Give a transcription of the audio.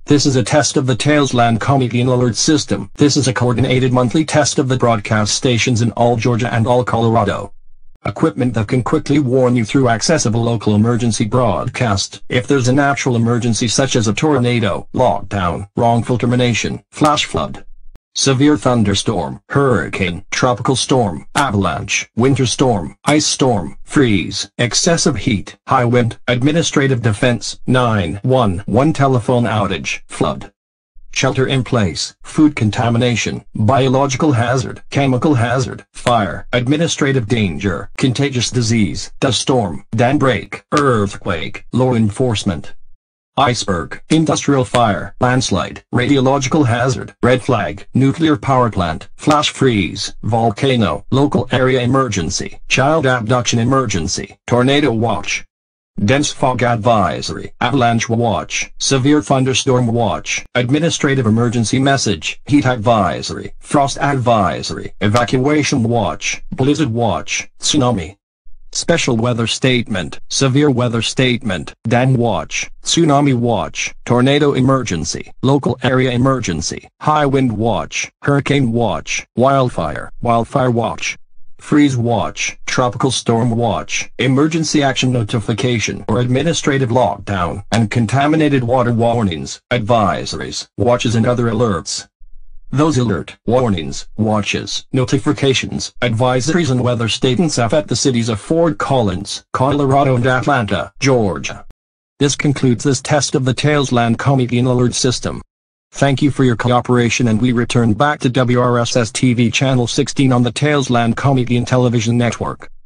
This is a test of the Talesland Comedian Alert System. This is a coordinated monthly test of the broadcast stations in all Georgia and all Colorado. Equipment that can quickly warn you through accessible local emergency broadcast if there's a natural emergency such as a tornado, lockdown, wrongful termination, flash flood, severe thunderstorm, hurricane, tropical storm, avalanche, winter storm, ice storm, freeze, excessive heat, high wind, administrative defense, 911 telephone outage, flood, shelter in place, food contamination, biological hazard, chemical hazard, fire, administrative danger, contagious disease, dust storm, dam break, earthquake, law enforcement, iceberg, industrial fire, landslide, radiological hazard, red flag, nuclear power plant, flash freeze, volcano, local area emergency, child abduction emergency, tornado watch, dense fog advisory, avalanche watch, severe thunderstorm watch, administrative emergency message, heat advisory, frost advisory, evacuation watch, blizzard watch, tsunami, special weather statement, severe weather statement, dam watch, tsunami watch, tornado emergency, local area emergency, high wind watch, hurricane watch, wildfire watch, freeze watch, tropical storm watch, emergency action notification or administrative lockdown, and contaminated water warnings, advisories, watches and other alerts. Those alert, warnings, watches, notifications, advisories and weather statements affect the cities of Fort Collins, Colorado and Atlanta, Georgia. This concludes this test of the Talesland Comedian Alert System. Thank you for your cooperation, and we return back to WRSS TV Channel 16 on the Talesland Comedian Television Network.